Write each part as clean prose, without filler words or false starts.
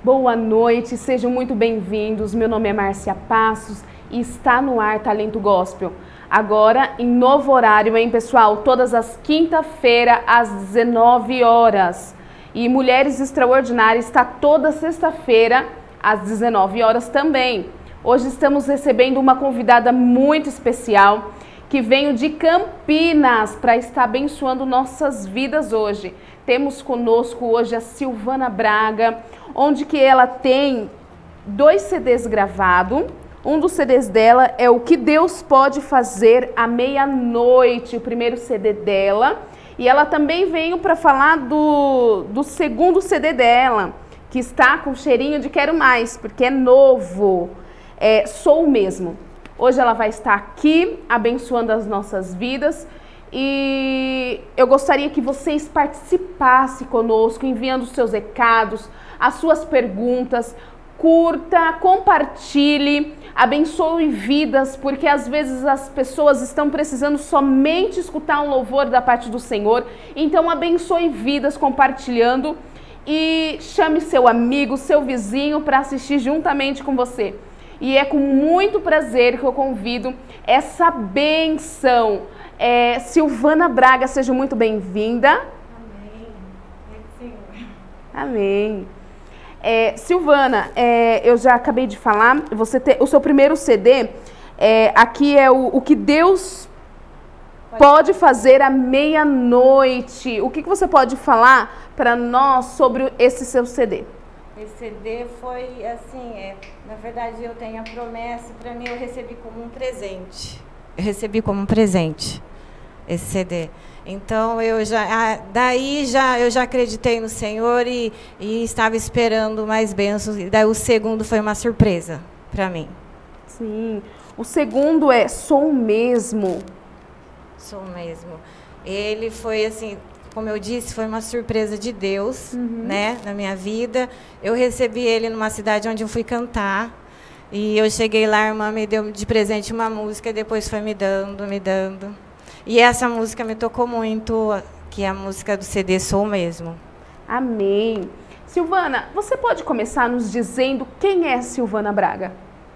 Boa noite, sejam muito bem-vindos. Meu nome é Márcia Passos e está no ar Talento Gospel. Agora em novo horário, hein, pessoal? Todas as quinta-feiras às 19 horas. E Mulheres Extraordinárias está toda sexta-feira às 19 horas também. Hoje estamos recebendo uma convidada muito especial que veio de Campinas para estar abençoando nossas vidas hoje. Temos conosco hoje a Silvana Braga, onde que ela tem 2 CDs gravados. Um dos CDs dela é O Que Deus Pode Fazer à Meia-Noite, o primeiro CD dela. E ela também veio para falar do segundo CD dela, que está com cheirinho de quero mais, porque é novo, Sou Mesmo. Hoje ela vai estar aqui abençoando as nossas vidas. E eu gostaria que vocês participassem conosco, enviando os seus recados, as suas perguntas, curta, compartilhe, abençoe vidas, porque às vezes as pessoas estão precisando somente escutar um louvor da parte do Senhor. Então abençoe vidas compartilhando e chame seu amigo, seu vizinho para assistir juntamente com você. E é com muito prazer que eu convido essa bênção. Silvana Braga, seja muito bem-vinda. Amém. Senhor. Amém. Silvana, eu já acabei de falar, o seu primeiro CD, aqui é o Que Deus Pode Fazer à Meia-Noite. O que você pode falar para nós sobre esse seu CD? Esse CD foi assim, na verdade eu tenho a promessa, para mim eu recebi como um presente. Eu recebi como um presente esse CD. Então eu já acreditei no Senhor e estava esperando mais bênçãos. E daí o segundo foi uma surpresa para mim. Sim. O segundo é Sou Mesmo. Sou Mesmo. Ele foi assim, como eu disse, foi uma surpresa de Deus, né, na minha vida. Eu recebi ele numa cidade onde eu fui cantar. E eu cheguei lá, a irmã me deu de presente uma música e depois foi me dando. E essa música me tocou muito, que é a música do CD Sou Mesmo. Amém. Silvana, você pode começar nos dizendo quem é Silvana Braga?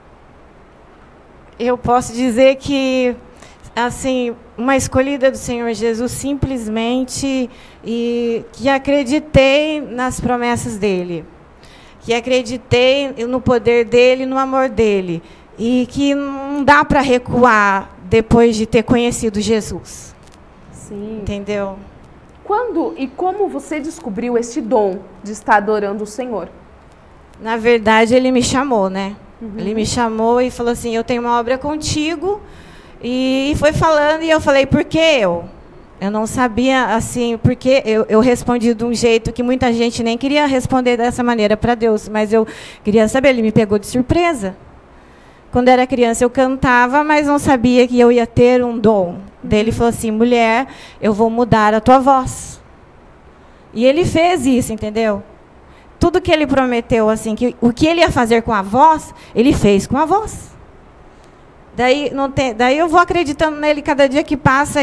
Eu posso dizer que, assim, uma escolhida do Senhor Jesus simplesmente, e que acreditei nas promessas dele. Que acreditei no poder dele, no amor dele. E que não dá para recuar depois de ter conhecido Jesus. Sim. Entendeu? Quando e como você descobriu esse dom de estar adorando o Senhor? Na verdade, ele me chamou, né? Ele me chamou e falou assim, eu tenho uma obra contigo. E foi falando e eu falei, por que eu? Eu não sabia, assim, porque eu respondi de um jeito que muita gente nem queria responder dessa maneira para Deus, mas eu queria saber, ele me pegou de surpresa. Quando era criança eu cantava, mas não sabia que eu ia ter um dom. Daí ele falou assim, mulher, eu vou mudar a tua voz. E ele fez isso, entendeu? Tudo que ele prometeu, assim, que o que ele ia fazer com a voz, ele fez com a voz. Daí eu vou acreditando nele cada dia que passa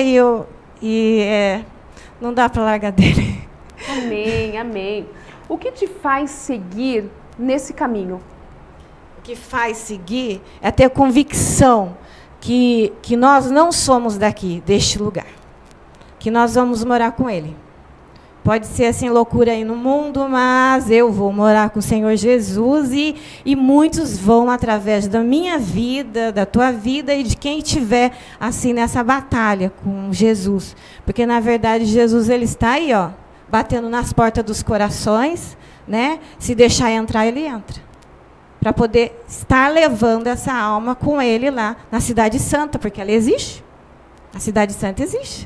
não dá para largar dele. Amém, amém. O que te faz seguir nesse caminho? O que faz seguir é ter convicção que nós não somos daqui, deste lugar. Que nós vamos morar com Ele. Pode ser assim loucura aí no mundo, mas eu vou morar com o Senhor Jesus e muitos vão através da minha vida, da tua vida e de quem estiver assim nessa batalha com Jesus. Porque na verdade Jesus ele está aí, ó, batendo nas portas dos corações, né? Se deixar entrar, ele entra. Para poder estar levando essa alma com ele lá na Cidade Santa, porque ela existe. A Cidade Santa existe.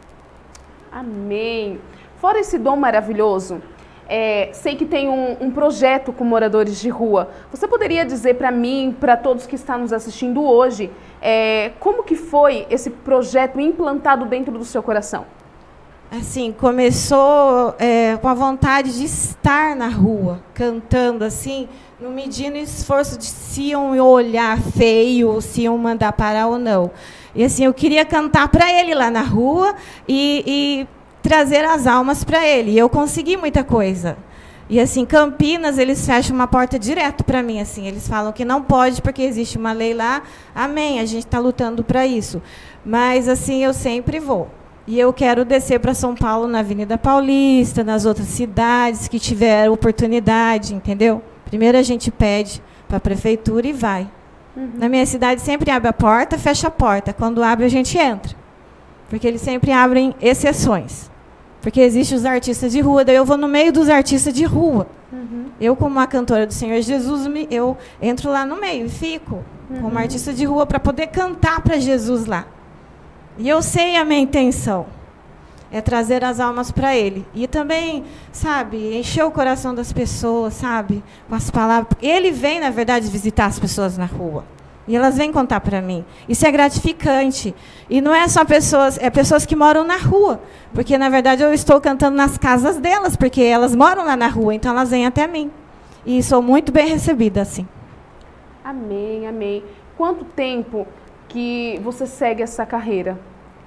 Amém. Fora esse dom maravilhoso, sei que tem um projeto com moradores de rua. Você poderia dizer para mim, para todos que estão nos assistindo hoje, como que foi esse projeto implantado dentro do seu coração? Assim, começou com a vontade de estar na rua, cantando assim, não medindo esforço de se iam olhar feio, se iam mandar parar ou não. E assim, eu queria cantar para ele lá na rua e trazer as almas para ele. E eu consegui muita coisa. E assim, Campinas, eles fecham uma porta direto para mim, assim. Eles falam que não pode porque existe uma lei lá. Amém, a gente está lutando para isso. Mas assim, eu sempre vou. E eu quero descer para São Paulo na Avenida Paulista, nas outras cidades que tiver oportunidade, entendeu? Primeiro a gente pede para a prefeitura e vai. Na minha cidade sempre abre a porta, fecha a porta. Quando abre, a gente entra. Porque eles sempre abrem exceções. Porque existem os artistas de rua, daí eu vou no meio dos artistas de rua. Eu, como uma cantora do Senhor Jesus, eu entro lá no meio e fico como artista de rua para poder cantar para Jesus lá. E eu sei a minha intenção. É trazer as almas para Ele. E também, sabe, encher o coração das pessoas, sabe, com as palavras. Ele vem, na verdade, visitar as pessoas na rua. E elas vêm contar para mim. Isso é gratificante. E não é só pessoas, é pessoas que moram na rua. Porque, na verdade, eu estou cantando nas casas delas, porque elas moram lá na rua, então elas vêm até mim. E sou muito bem recebida, assim. Amém, amém. Quanto tempo que você segue essa carreira?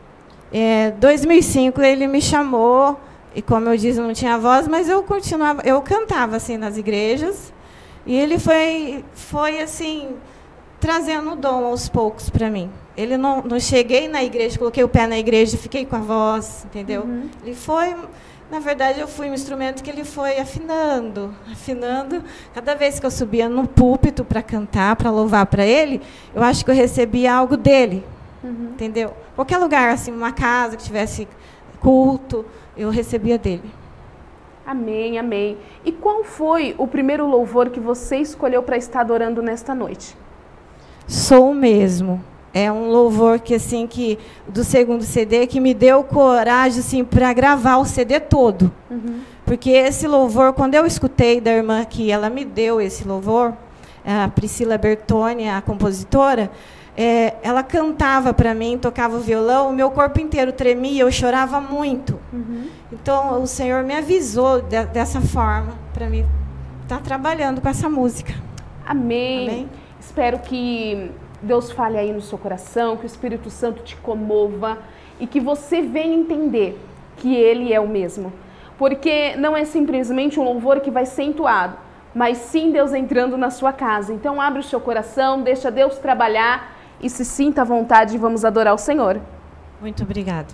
2005 ele me chamou, e como eu disse, não tinha voz, mas eu continuava, eu cantava assim nas igrejas, e ele foi assim, trazendo o dom aos poucos para mim. Ele não cheguei na igreja, coloquei o pé na igreja e fiquei com a voz, entendeu? Ele foi, na verdade, eu fui um instrumento que ele foi afinando. Cada vez que eu subia no púlpito para cantar, para louvar para ele, eu acho que eu recebia algo dele. Entendeu? Qualquer lugar, assim, uma casa que tivesse culto, eu recebia dele. Amém, amém. E qual foi o primeiro louvor que você escolheu para estar adorando nesta noite? Sou o mesmo. É um louvor que, assim, do segundo CD, que me deu coragem, assim, para gravar o CD todo. Porque esse louvor, quando eu escutei da irmã que ela me deu esse louvor, a Priscila Bertoni, a compositora, ela cantava para mim, tocava o violão, o meu corpo inteiro tremia, eu chorava muito. Então, o Senhor me avisou dessa forma, para mim estar trabalhando com essa música. Amém. Amém. Espero que Deus fale aí no seu coração, que o Espírito Santo te comova e que você venha entender que Ele é o mesmo. Porque não é simplesmente um louvor que vai ser entoado, mas sim Deus entrando na sua casa. Então, abre o seu coração, deixa Deus trabalhar e se sinta à vontade e vamos adorar o Senhor. Muito obrigada.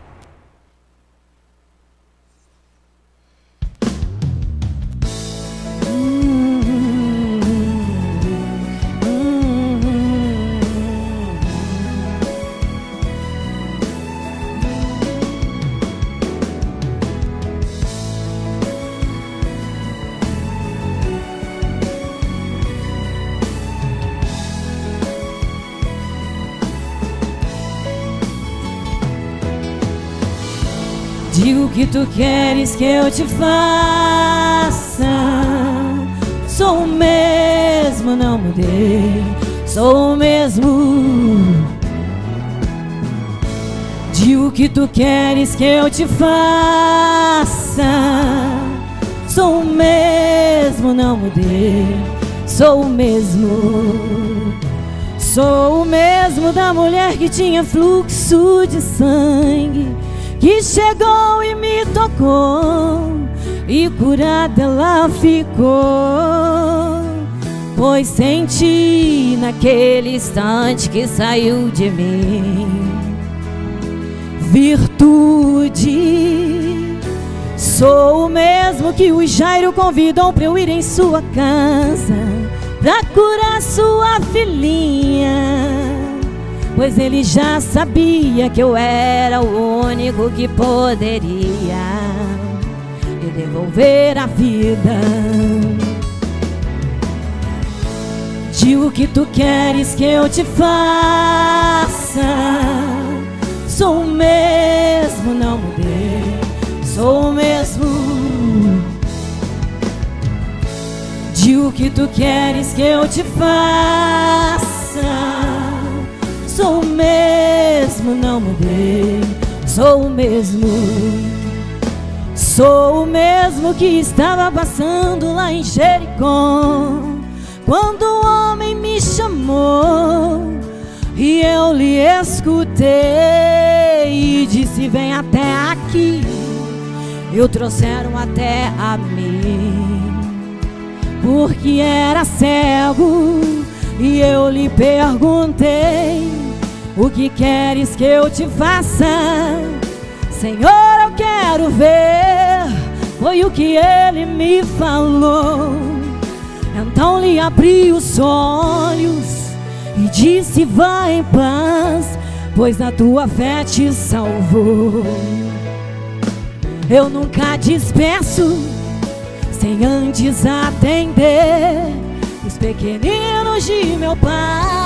Digo o que tu queres que eu te faça. Sou o mesmo, não mudei. Sou o mesmo. Digo o que tu queres que eu te faça. Sou o mesmo, não mudei. Sou o mesmo. Sou o mesmo da mulher que tinha fluxo de sangue, que chegou e me tocou, e curada ela ficou. Pois senti naquele instante que saiu de mim virtude. Sou o mesmo que o Jairo convidou para eu ir em sua casa, pra curar sua filhinha. Pois ele já sabia que eu era o único que poderia lhe devolver a vida. Digo o que tu queres que eu te faça. Sou o mesmo, não mudei. Sou o mesmo. Digo o que tu queres que eu te faça. Sou o mesmo, não mudei. Sou o mesmo. Sou o mesmo que estava passando lá em Jericó, quando o homem me chamou e eu lhe escutei e disse: vem até aqui. e o trouxeram até a mim, porque era cego. E eu lhe perguntei: o que queres que eu te faça? Senhor, eu quero ver. Foi o que ele me falou. Então lhe abri os olhos e disse: vai em paz, pois a tua fé te salvou. Eu nunca despeço sem antes atender os pequeninos de meu Pai.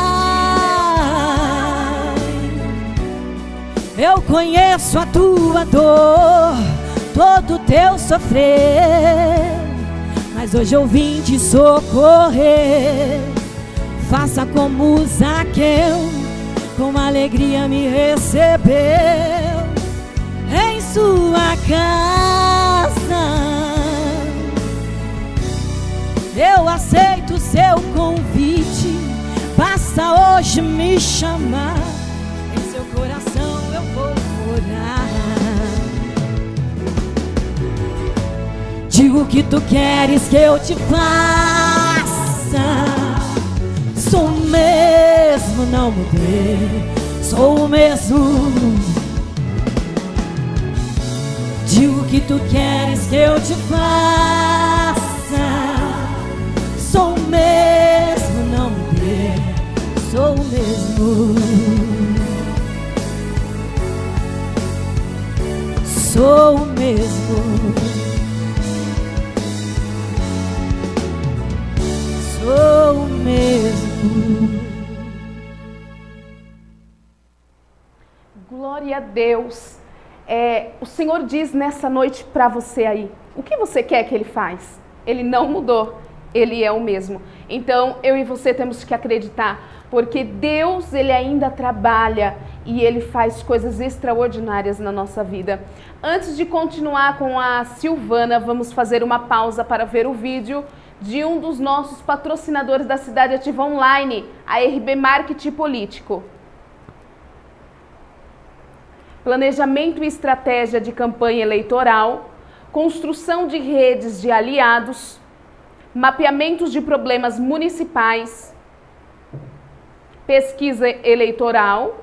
Eu conheço a tua dor, todo o teu sofrer, mas hoje eu vim te socorrer. Faça como Zaqueu, com alegria me recebeu em sua casa. Eu aceito o seu convite, basta hoje me chamar. Em seu coração eu vou morar. Digo o que tu queres que eu te faça. Sou o mesmo, não mudei, sou o mesmo. Digo o que tu queres que eu te faça. Sou o mesmo, não mudei, sou o mesmo. Sou o mesmo. Sou o mesmo. Glória a Deus. O Senhor diz nessa noite para você aí: o que você quer que Ele faz? Ele não mudou, Ele é o mesmo. Então eu e você temos que acreditar, porque Deus, Ele ainda trabalha e Ele faz coisas extraordinárias na nossa vida. Antes de continuar com a Silvana, vamos fazer uma pausa para ver o vídeo de um dos nossos patrocinadores da Cidade Ativa Online, a RB Marketing Político. Planejamento e estratégia de campanha eleitoral, construção de redes de aliados, mapeamentos de problemas municipais, pesquisa eleitoral,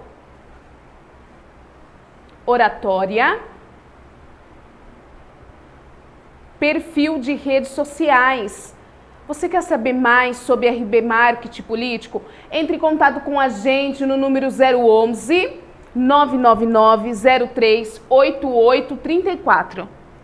oratória, perfil de redes sociais. Você quer saber mais sobre RB Marketing Político? Entre em contato com a gente no número 011 999 03 8834.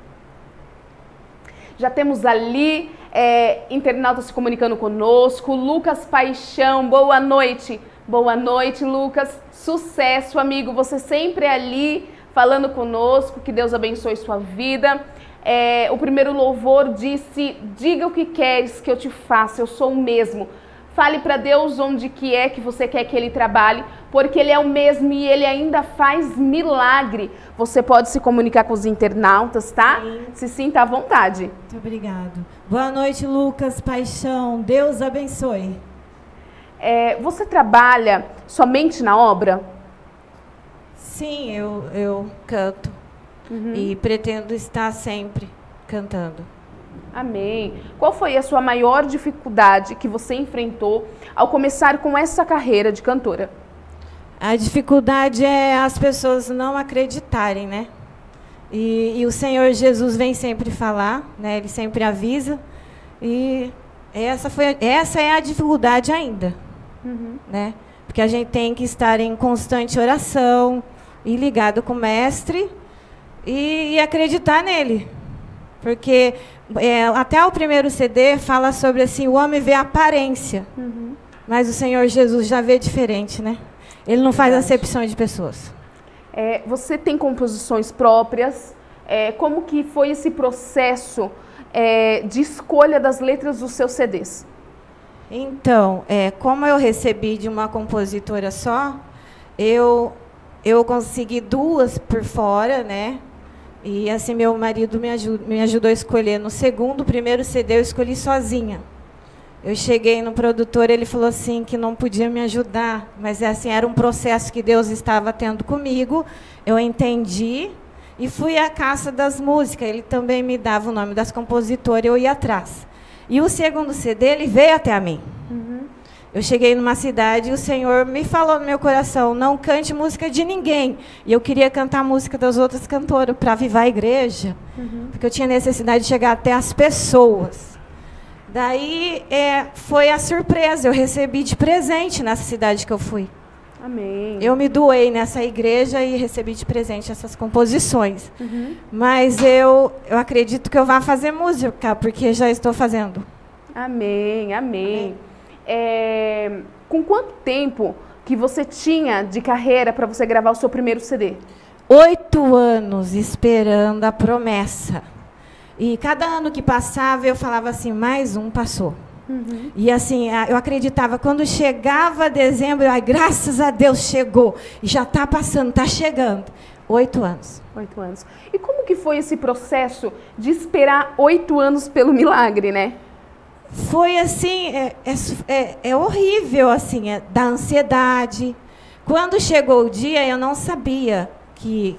Já temos ali internautas se comunicando conosco. Lucas Paixão, boa noite. Boa noite, Lucas. Sucesso, amigo. Você sempre ali falando conosco. Que Deus abençoe sua vida. O primeiro louvor disse: diga o que queres que eu te faça, eu sou o mesmo. Fale para Deus onde que é que você quer que Ele trabalhe, porque Ele é o mesmo e Ele ainda faz milagre. Você pode se comunicar com os internautas, tá? Sim. Se sinta à vontade. Muito obrigado. Boa noite, Lucas Paixão. Deus abençoe. Você trabalha somente na obra? Sim, eu canto. E pretendo estar sempre cantando. Amém. Qual foi a sua maior dificuldade que você enfrentou ao começar com essa carreira de cantora? A dificuldade é as pessoas não acreditarem, né? E o Senhor Jesus vem sempre falar, né? Ele sempre avisa. E essa é a dificuldade ainda, né? Porque a gente tem que estar em constante oração e ligado com o Mestre e acreditar nele. Porque até o primeiro CD fala sobre assim, o homem vê a aparência, mas o Senhor Jesus já vê diferente, né? Ele não faz acepção de pessoas. Você tem composições próprias? Como que foi esse processo de escolha das letras dos seus CDs? Então, como eu recebi de uma compositora só, eu consegui 2 por fora, né? E assim, meu marido me ajudou a escolher. No primeiro CD, eu escolhi sozinha. Eu cheguei no produtor, ele falou assim, que não podia me ajudar. Mas assim, era um processo que Deus estava tendo comigo. Eu entendi. e fui à caça das músicas. Ele também me dava o nome das compositoras, eu ia atrás. E o segundo CD, ele veio até a mim. Eu cheguei numa cidade e o Senhor me falou no meu coração, não cante música de ninguém. E eu queria cantar a música das outras cantoras para avivar a igreja, porque eu tinha necessidade de chegar até as pessoas. Daí foi a surpresa, eu recebi de presente nessa cidade que eu fui. Amém. Eu me doei nessa igreja e recebi de presente essas composições. Mas eu acredito que eu vá fazer música, porque já estou fazendo. Amém, amém. Com quanto tempo que você tinha de carreira para você gravar o seu primeiro CD? 8 anos esperando a promessa. E cada ano que passava, eu falava assim, mais um passou. E assim, eu acreditava, quando chegava dezembro, graças a Deus chegou. E já está passando, está chegando. 8 anos. 8 anos. E como que foi esse processo de esperar 8 anos pelo milagre, né? Foi assim, é horrível, assim, da ansiedade. Quando chegou o dia, eu não sabia que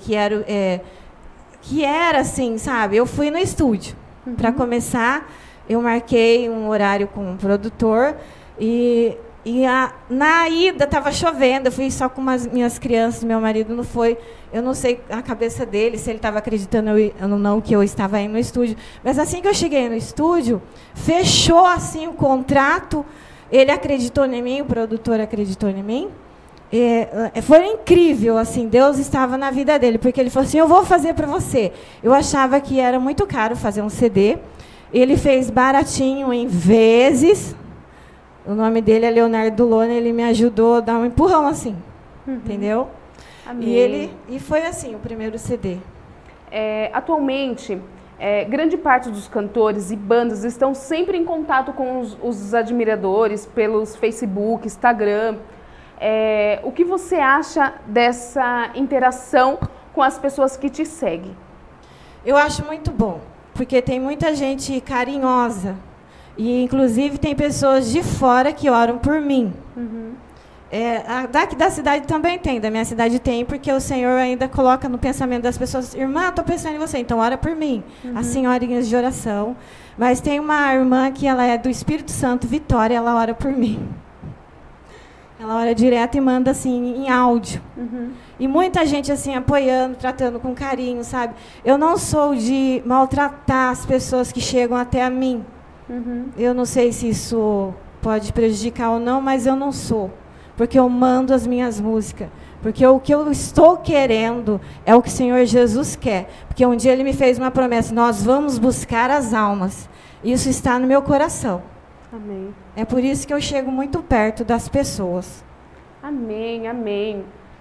era assim, sabe? Eu fui no estúdio. Para começar, eu marquei um horário com um produtor e na ida estava chovendo. Eu fui só com as minhas crianças, meu marido não foi. Eu não sei a cabeça dele, se ele estava acreditando ou não que eu estava aí no estúdio. Mas assim que eu cheguei no estúdio, fechou assim o contrato. Ele acreditou em mim, o produtor acreditou em mim. Foi incrível, assim, Deus estava na vida dele, porque ele falou assim, eu vou fazer para você. Eu achava que era muito caro fazer um CD. Ele fez baratinho em vezes. O nome dele é Leonardo Lona, ele me ajudou a dar um empurrão assim, entendeu? Amém. E foi assim, o primeiro CD. Atualmente, grande parte dos cantores e bandas estão sempre em contato com os admiradores pelos Facebook, Instagram. O que você acha dessa interação com as pessoas que te seguem? Eu acho muito bom, porque tem muita gente carinhosa. E, inclusive, tem pessoas de fora que oram por mim. Daqui da cidade também tem, da minha cidade tem, porque o Senhor ainda coloca no pensamento das pessoas, irmã, estou pensando em você, então ora por mim. As senhorinhas de oração. Mas tem uma irmã que ela é do Espírito Santo, Vitória, ela ora por mim. Ela ora direto e manda assim, em áudio. E muita gente assim, apoiando, tratando com carinho, sabe? Eu não sou de maltratar as pessoas que chegam até a mim. Eu não sei se isso pode prejudicar ou não, mas eu não sou. Porque eu mando as minhas músicas. Porque o que eu estou querendo é o que o Senhor Jesus quer. Porque um dia Ele me fez uma promessa, nós vamos buscar as almas. Isso está no meu coração. Amém. É por isso que eu chego muito perto das pessoas. Amém, amém.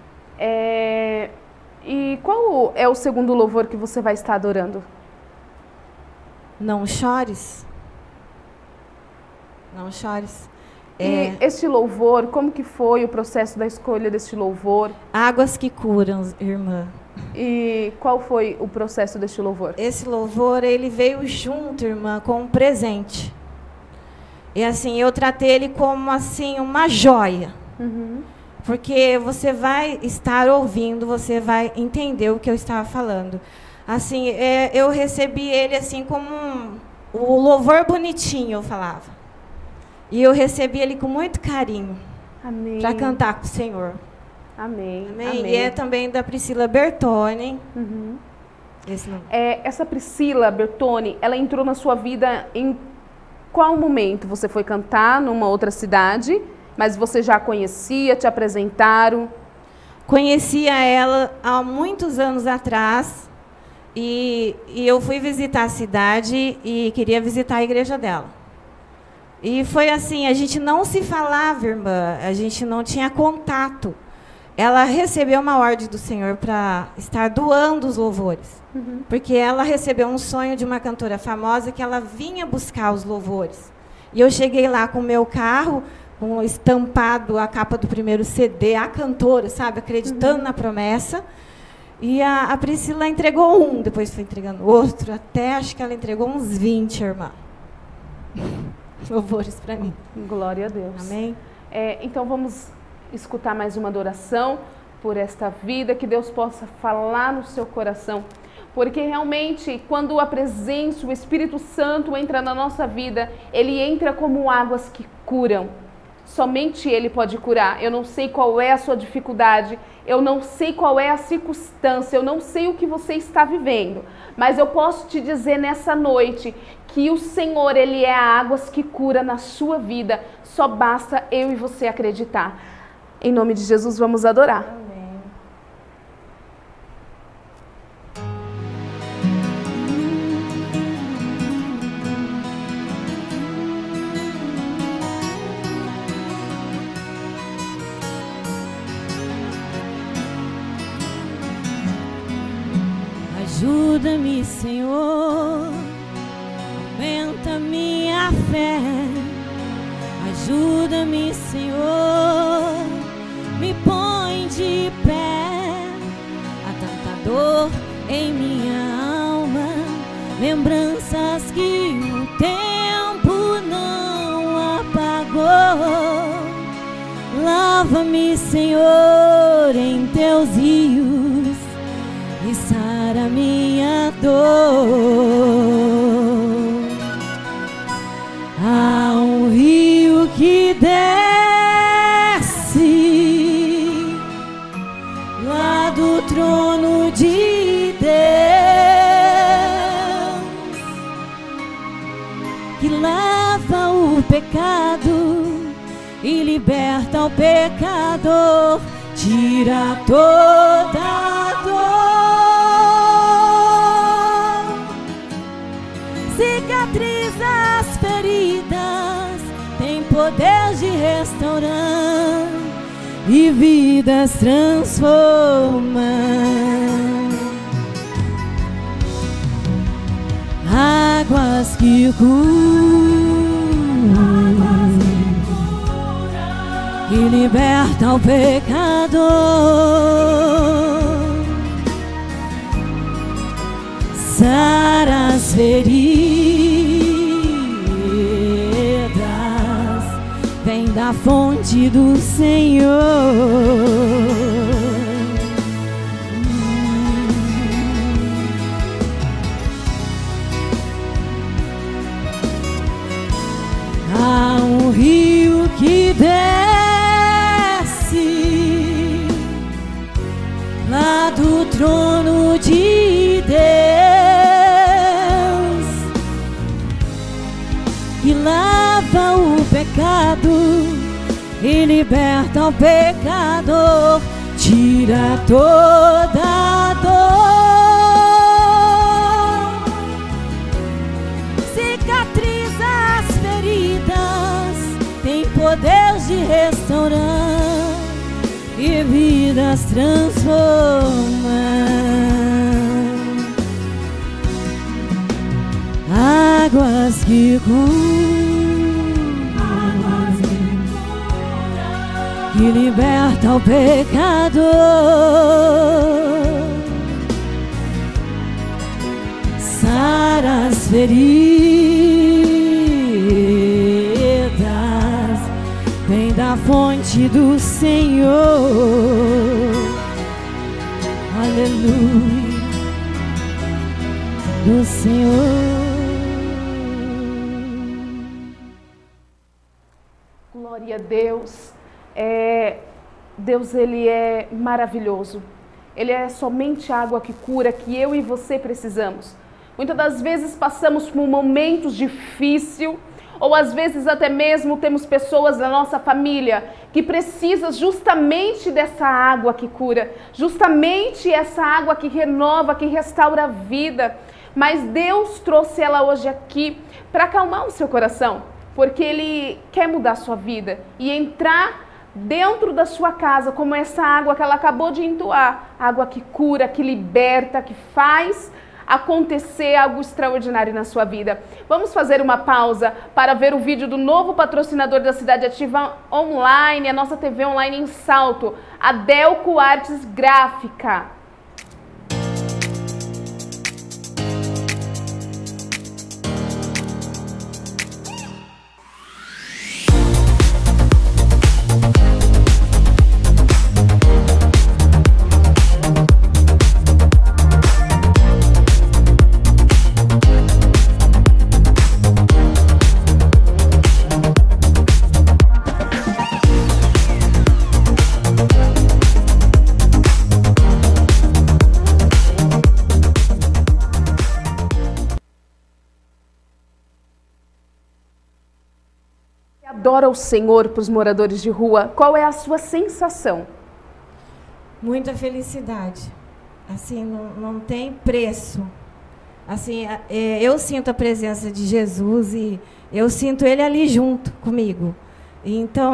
E qual é o segundo louvor que você vai estar adorando? Não chores. Não chores. E este louvor, como que foi o processo da escolha deste louvor? Águas que curam, irmã. E qual foi o processo deste louvor? Esse louvor, ele veio junto, irmã, com um presente. E assim, eu tratei ele como assim, uma joia. Porque você vai estar ouvindo, você vai entender o que eu estava falando. Assim, eu recebi ele assim como o louvor bonitinho, eu falava. E eu recebi ele com muito carinho. Amém. Para cantar com o Senhor. Amém. Amém. Amém. E é também da Priscila Bertoni. Essa Priscila Bertoni, ela entrou na sua vida em qual momento? Você foi cantar numa outra cidade, mas você já a conhecia, te apresentaram? Conhecia ela há muitos anos atrás. E eu fui visitar a cidade e queria visitar a igreja dela. E foi assim, a gente não se falava, irmã, a gente não tinha contato. Ela recebeu uma ordem do Senhor para estar doando os louvores. Porque ela recebeu um sonho de uma cantora famosa que ela vinha buscar os louvores. E eu cheguei lá com o meu carro, com estampado a capa do primeiro CD, a cantora, sabe, acreditando na promessa. E a Priscila entregou um, depois foi entregando outro, até acho que ela entregou uns 20, irmã. Louvores para mim. Glória a Deus. Amém. Então vamos escutar mais uma adoração por esta vida, que Deus possa falar no seu coração Porque realmente, quando a presença, o Espírito Santo entra na nossa vida, ele entra como águas que curam. Somente ele pode curar. Eu não sei qual é a sua dificuldade, eu não sei qual é a circunstância, eu não sei o que você está vivendo, mas eu posso te dizer nessa noite que o Senhor, ele é águas que cura na sua vida. Só basta eu e você acreditar. Em nome de Jesus, vamos adorar. Ajuda-me, Senhor, aumenta minha fé. Ajuda-me, Senhor, me põe de pé. Há tanta dor em minha alma, lembranças que o tempo não apagou. Lava-me, Senhor, em teus rios e sara minha dor. Há um rio que desce lá do trono de Deus, que lava o pecado e liberta o pecador, tira toda a dor, cicatriza as feridas, tem poder de restaurar e vidas transforma. Águas que curam e liberta o pecador, sara as feridas, vem da fonte do Senhor. Há um rio que desce lá do trono de Deus, que lava o pecado e liberta o pecador, tira toda a dor, cicatriza as feridas, tem poder de restaurar e vidas transforma. Águas que curam, que liberta o pecador, sara as feridas, vem da fonte do Senhor. Aleluia, do Senhor. Glória a Deus. Deus, ele é maravilhoso. Ele é somente água que cura, que eu e você precisamos. Muitas das vezes passamos por momentos difíceis, ou às vezes até mesmo temos pessoas da nossa família que precisam justamente dessa água que cura, justamente essa água que renova, que restaura a vida. Mas Deus trouxe ela hoje aqui para acalmar o seu coração, porque Ele quer mudar a sua vida e entrar dentro da sua casa como essa água que ela acabou de entoar, água que cura, que liberta, que faz acontecer algo extraordinário na sua vida. Vamos fazer uma pausa para ver o vídeo do novo patrocinador da Cidade Ativa Online, a nossa TV online em Salto, a Delco Artes Gráfica. Adora o Senhor para os moradores de rua. Qual é a sua sensação? Muita felicidade. Assim, não tem preço. Assim, eu sinto a presença de Jesus e eu sinto Ele ali junto comigo. Então,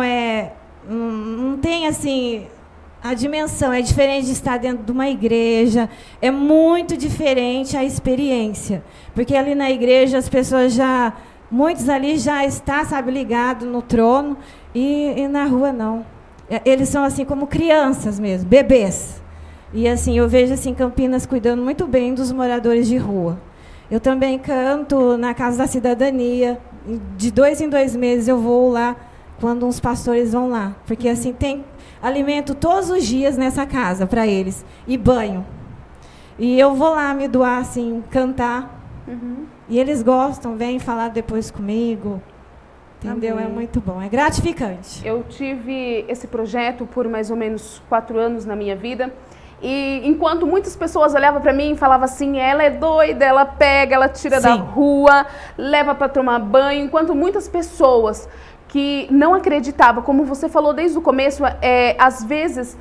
não tem, assim, a dimensão. É diferente de estar dentro de uma igreja. É muito diferente a experiência. Porque ali na igreja as pessoas muitos ali já estão, sabe, ligados no trono. E na rua, não. Eles são, assim, como crianças mesmo, bebês. E, assim, eu vejo, assim, Campinas cuidando muito bem dos moradores de rua. Eu também canto na Casa da Cidadania. De 2 em 2 meses eu vou lá, quando uns pastores vão lá. Porque, assim, tem alimento todos os dias nessa casa para eles. E banho. E eu vou lá me doar, assim, cantar. E eles gostam, vêm falar depois comigo. Entendeu? Amém. É muito bom, é gratificante. Eu tive esse projeto por mais ou menos 4 anos na minha vida. E enquanto muitas pessoas olhavam para mim e falavam assim, ela é doida, ela pega, ela tira da rua, leva para tomar banho. Enquanto muitas pessoas que não acreditavam, como você falou desde o começo, às vezes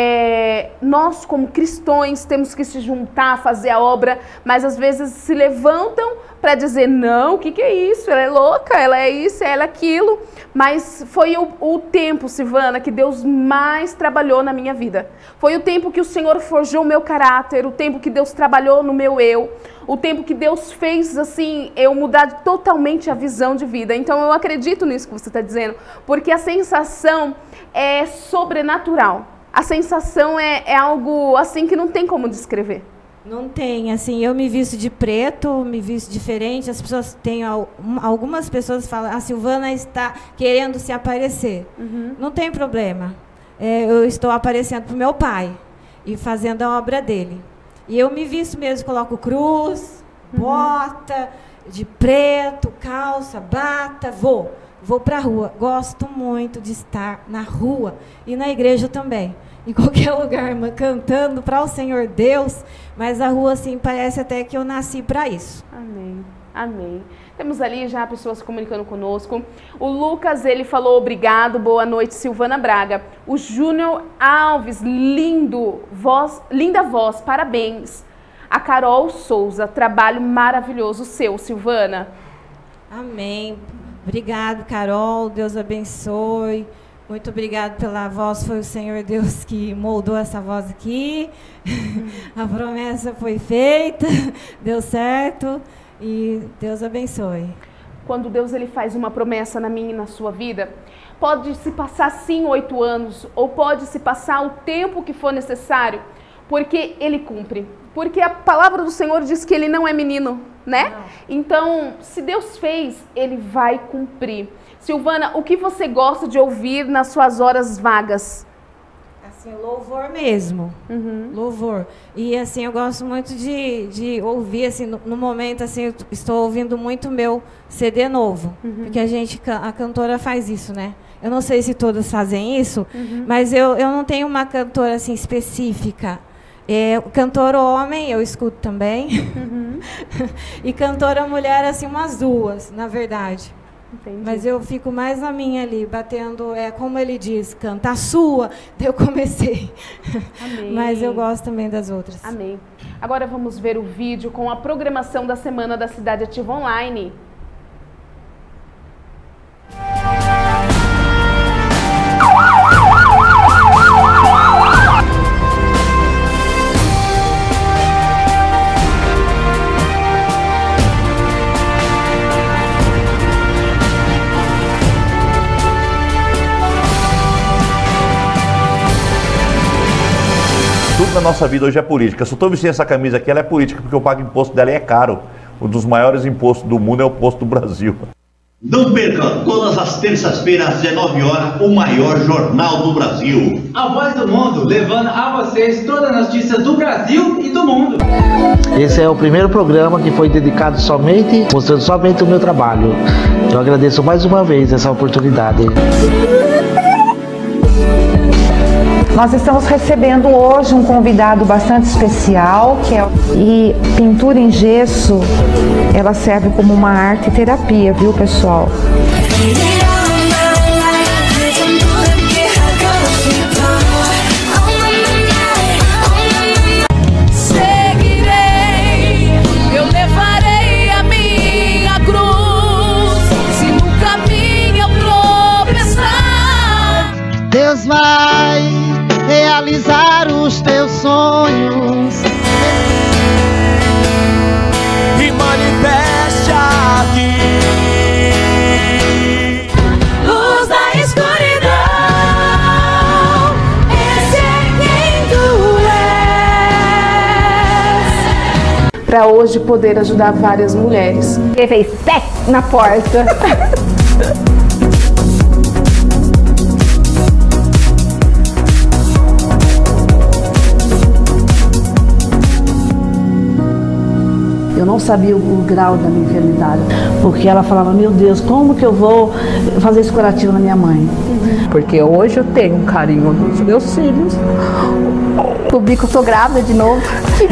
nós como cristãos temos que se juntar, fazer a obra, mas às vezes se levantam para dizer, não, o que é isso? Ela é louca, ela é isso, ela é aquilo. Mas foi o tempo, Silvana, que Deus mais trabalhou na minha vida. Foi o tempo que o Senhor forjou o meu caráter, o tempo que Deus trabalhou no meu eu, o tempo que Deus fez, assim, eu mudar totalmente a visão de vida. Então eu acredito nisso que você está dizendo, porque a sensação é sobrenatural. A sensação é algo, assim, que não tem como descrever. Não tem, assim, eu me visto de preto, me visto diferente, as pessoas têm, algumas pessoas falam, a Silvana está querendo se aparecer. Não tem problema, eu estou aparecendo para o meu pai e fazendo a obra dele. E eu me visto mesmo, coloco cruz, bota, de preto, calça, bata, vou para a rua. Gosto muito de estar na rua e na igreja também. Em qualquer lugar, cantando para o Senhor Deus, mas a rua, assim, parece até que eu nasci para isso. Amém, amém. Temos ali já pessoas se comunicando conosco. O Lucas, ele falou obrigado, boa noite, Silvana Braga. O Júnior Alves, linda voz, parabéns. A Carol Souza, trabalho maravilhoso seu, Silvana. Amém. Obrigado, Carol, Deus abençoe. Muito obrigado pela voz, foi o Senhor Deus que moldou essa voz aqui. A promessa foi feita, deu certo e Deus abençoe. Quando Deus ele faz uma promessa na minha e na sua vida, pode se passar sim 8 anos, ou pode se passar o tempo que for necessário, porque Ele cumpre. Porque a palavra do Senhor diz que Ele não é menino, né? Não. Então, se Deus fez, Ele vai cumprir. Silvana, o que você gosta de ouvir nas suas horas vagas? Assim, louvor mesmo, louvor. E assim, eu gosto muito de ouvir, assim, no momento, assim, eu estou ouvindo muito meu CD novo, porque a cantora faz isso, né? Eu não sei se todos fazem isso, mas eu não tenho uma cantora, assim, específica. Cantor homem, eu escuto também, e cantora mulher, assim, umas 2, na verdade. Entendi. Mas eu fico mais na minha ali, batendo, como ele diz, canta a sua, eu comecei. Amém. Mas eu gosto também das outras. Amém. Agora vamos ver o vídeo com a programação da Semana da Cidade Ativa Online. Tudo na nossa vida hoje é política. Se eu estou vestindo essa camisa aqui, ela é política, porque eu pago imposto dela e é caro. Um dos maiores impostos do mundo é o imposto do Brasil. Não perca, todas as terças-feiras, às 19 horas, o maior jornal do Brasil. A Voz do Mundo, levando a vocês todas as notícias do Brasil e do mundo. Esse é o primeiro programa que foi dedicado mostrando somente o meu trabalho. Eu agradeço mais uma vez essa oportunidade. Nós estamos recebendo hoje um convidado bastante especial, e pintura em gesso, ela serve como uma arte terapia, viu, pessoal? para hoje poder ajudar várias mulheres. Ele fez pé na porta. Eu não sabia o grau da minha enfermidade, porque ela falava, meu Deus, como que eu vou fazer esse curativo na minha mãe? Porque hoje eu tenho um carinho dos meus filhos. Descobri que eu tô grávida de novo.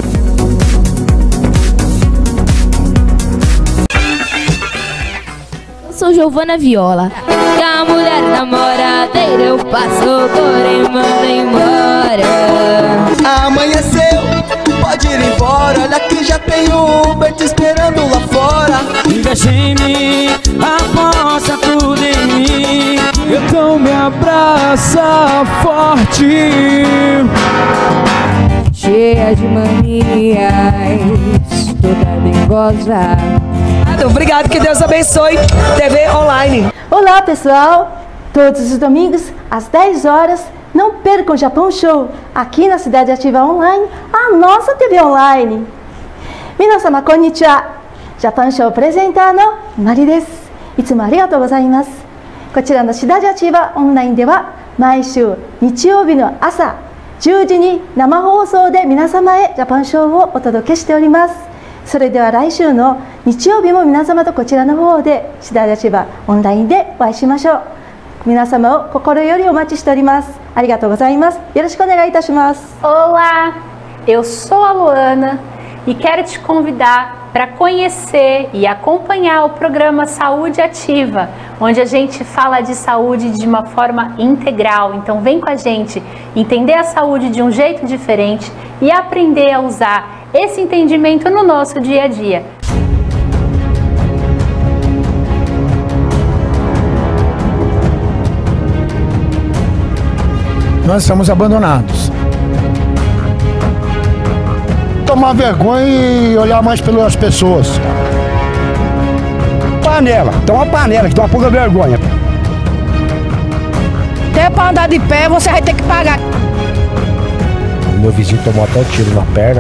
Eu sou Giovana Viola. E a mulher namoradeira eu passo por e mando embora. Amanheceu, pode ir embora. Olha que já tem um Uber te esperando lá fora. Investe em mim, aposta tudo em mim. Então me abraça forte. Cheia de manias, toda dengosa. Obrigado, que Deus abençoe. TV Online. Olá, pessoal. Todos os domingos, às 10 horas, não percam o Japão Show, aqui na Cidade Ativa Online, a nossa TV Online. Minasama, konnichiwa. Japão Show apresentado, Mari desu. Itsumo arigatou gozaimasu. こちらのシダジアチバオンラインでは毎週日曜日の朝10時に生放送で皆様へジャパンショーをお届けしております。それでは来週の日曜日も皆様とこちらの方でシダジアチバオンラインでお会いしましょう。皆様を心よりお待ちしております。ありがとうございます。よろしくお願いいたします。 Olá, eu sou a Luana e quero te convidar para conhecer e acompanhar o programa Saúde Ativa, onde a gente fala de saúde de uma forma integral. Então vem com a gente entender a saúde de um jeito diferente e aprender a usar esse entendimento no nosso dia a dia. Nós estamos abandonados. Tomar vergonha e olhar mais pelas pessoas. Panela, tem uma panela que dá uma pouca vergonha. Até para andar de pé você vai ter que pagar. Meu vizinho tomou até um tiro na perna.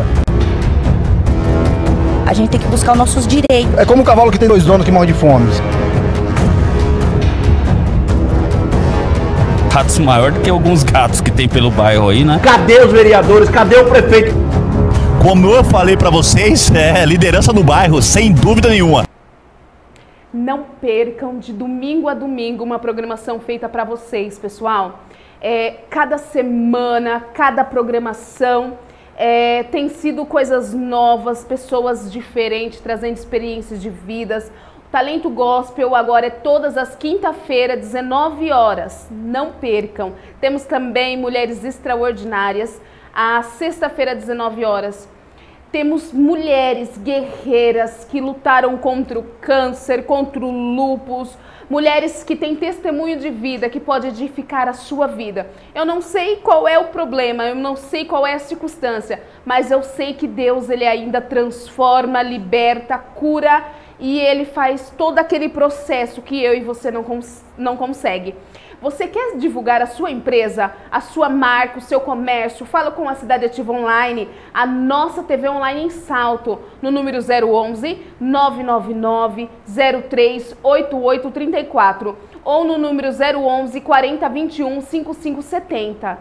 A gente tem que buscar os nossos direitos. É como um cavalo que tem 2 donos que morre de fome. Ratos maior do que alguns gatos que tem pelo bairro aí, né? Cadê os vereadores? Cadê o prefeito? Como eu falei pra vocês, liderança do bairro, sem dúvida nenhuma. Não percam de domingo a domingo uma programação feita para vocês, pessoal. Cada semana, cada programação tem sido coisas novas, pessoas diferentes, trazendo experiências de vidas. O Talento Gospel agora é todas as quinta-feiras, 19 horas. Não percam. Temos também Mulheres Extraordinárias, a sexta-feira, 19 horas. Temos mulheres guerreiras que lutaram contra o câncer, contra o lúpus, mulheres que têm testemunho de vida que pode edificar a sua vida. Eu não sei qual é o problema, eu não sei qual é a circunstância, mas eu sei que Deus, ele ainda transforma, liberta, cura e ele faz todo aquele processo que eu e você não consegue. Você quer divulgar a sua empresa, a sua marca, o seu comércio? Fala com a Cidade Ativa Online, a nossa TV online em Salto, no número 011 999 03 8834 ou no número 011 4021 5570.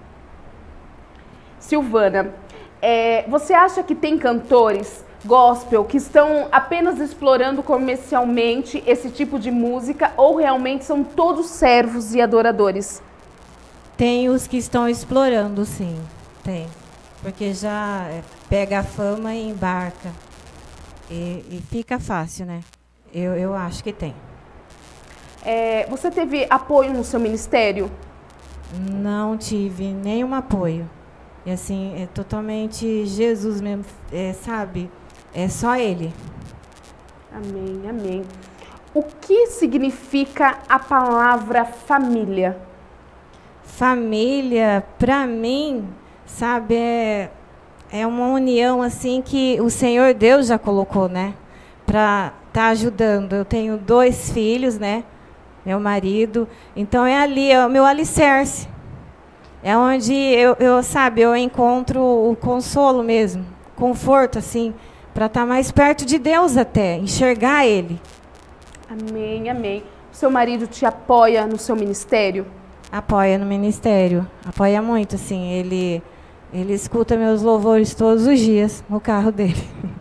Silvana, você acha que tem cantores gospel que estão apenas explorando comercialmente esse tipo de música ou realmente são todos servos e adoradores? Tem os que estão explorando, sim, tem. Porque já pega a fama e embarca. E fica fácil, né? Eu acho que tem. Você teve apoio no seu ministério? Não tive nenhum apoio. E assim, é totalmente Jesus mesmo, sabe? É só Ele. Amém, amém. O que significa a palavra família? Família, para mim, sabe, é uma união assim que o Senhor Deus já colocou, né? Para estar ajudando. Eu tenho 2 filhos, né? Meu marido. Então é ali, é o meu alicerce. É onde eu encontro o consolo mesmo, conforto, assim. para estar mais perto de Deus até, enxergar Ele. Amém, amém. O seu marido te apoia no seu ministério? Apoia no ministério, apoia muito, assim, ele escuta meus louvores todos os dias no carro dele.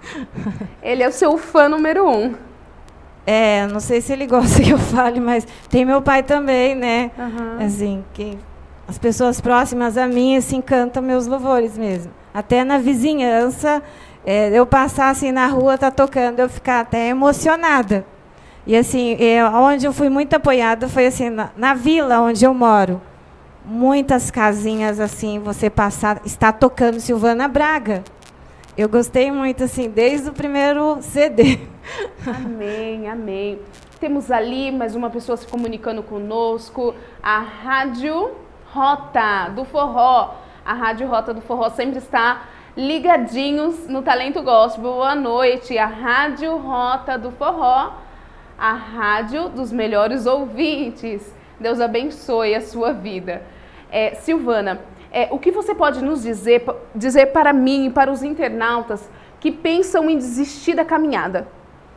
Ele é o seu fã número 1. Não sei se ele gosta que eu fale, mas tem meu pai também, né? Assim, as pessoas próximas a mim, assim, cantam meus louvores mesmo. Até na vizinhança, eu passar assim na rua, tá tocando, eu ficar até emocionada. E assim, onde eu fui muito apoiada foi assim, na vila onde eu moro. Muitas casinhas assim, você passar, está tocando Silvana Braga. Eu gostei muito, assim, desde o primeiro CD. Amém, amém. Temos ali mais uma pessoa se comunicando conosco, a Rádio Rota do Forró. A Rádio Rota do Forró sempre está ligadinhos no Talento Gospel. Boa noite, a Rádio Rota do Forró, a rádio dos melhores ouvintes. Deus abençoe a sua vida. Silvana, o que você pode nos dizer para mim e para os internautas que pensam em desistir da caminhada?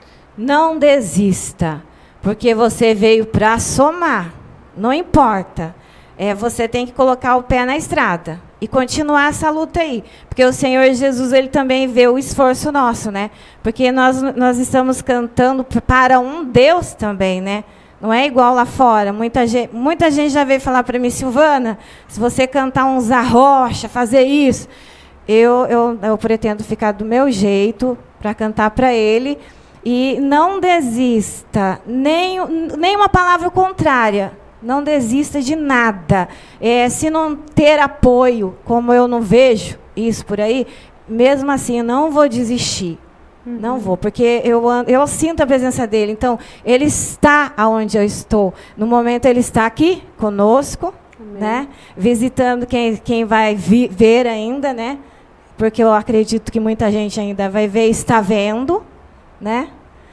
Não desista, porque você veio para somar, não importa. Você tem que colocar o pé na estrada e continuar essa luta aí. Porque o Senhor Jesus, Ele também vê o esforço nosso, né? Porque nós estamos cantando para um Deus também, né? Não é igual lá fora. Muita gente já veio falar para mim, Silvana, se você cantar uns arrocha, fazer isso, eu pretendo ficar do meu jeito para cantar para Ele. E não desista, nem uma palavra contrária. Não desista de nada. Se não ter apoio, como eu não vejo isso por aí, mesmo assim, eu não vou desistir. Não vou, porque eu sinto a presença dele. Então, ele está onde eu estou. No momento, ele está aqui conosco, né? Visitando quem vai ver ainda, né? Porque eu acredito que muita gente ainda vai ver e está vendo, né?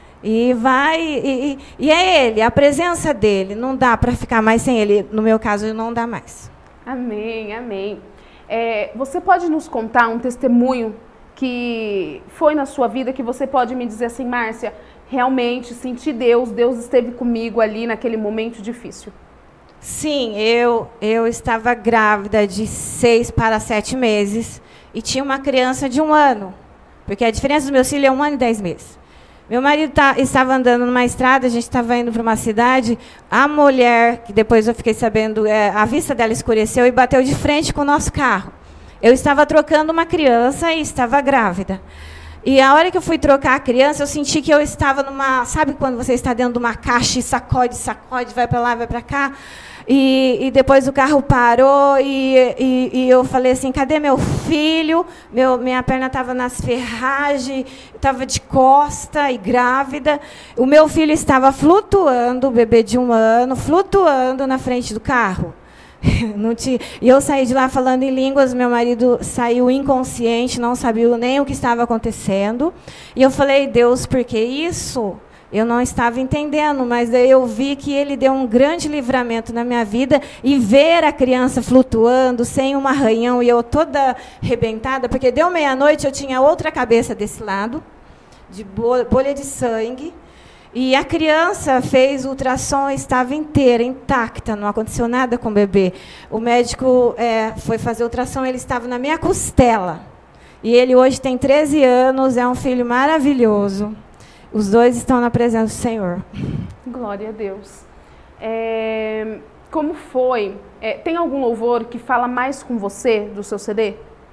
E é ele, a presença dele. Não dá para ficar mais sem ele. No meu caso, não dá mais. Amém, amém. Você pode nos contar um testemunho que foi na sua vida, que você pode me dizer assim, Márcia, realmente senti Deus esteve comigo ali naquele momento difícil? Sim, eu estava grávida de 6 para 7 meses e tinha uma criança de 1 ano, porque a diferença do meu filho é 1 ano e 10 meses. Meu marido estava andando numa estrada, a gente estava indo para uma cidade, a mulher, que depois eu fiquei sabendo, a vista dela escureceu e bateu de frente com o nosso carro. Eu estava trocando uma criança e estava grávida. E a hora que eu fui trocar a criança, eu senti que eu estava numa... Sabe quando você está dentro de uma caixa e sacode, vai para lá, vai para cá? E depois o carro parou e eu falei assim, cadê meu filho? Minha perna estava nas ferragens, estava de costa e grávida. O meu filho estava flutuando, o bebê de 1 ano, flutuando na frente do carro. E eu saí de lá falando em línguas, meu marido saiu inconsciente, não sabia nem o que estava acontecendo. E eu falei, Deus, por que isso? Eu não estava entendendo, mas daí eu vi que Ele deu um grande livramento na minha vida. E ver a criança flutuando, sem um arranhão, e eu toda arrebentada, porque deu meia-noite, eu tinha outra cabeça desse lado, de bolha de sangue. E a criança fez ultrassom, estava inteira, intacta, não aconteceu nada com o bebê. O médico foi fazer ultrassom, ele estava na minha costela. E ele hoje tem 13 anos, é um filho maravilhoso. Os dois estão na presença do Senhor. Glória a Deus. Como foi? Tem algum louvor que fala mais com você do seu CD?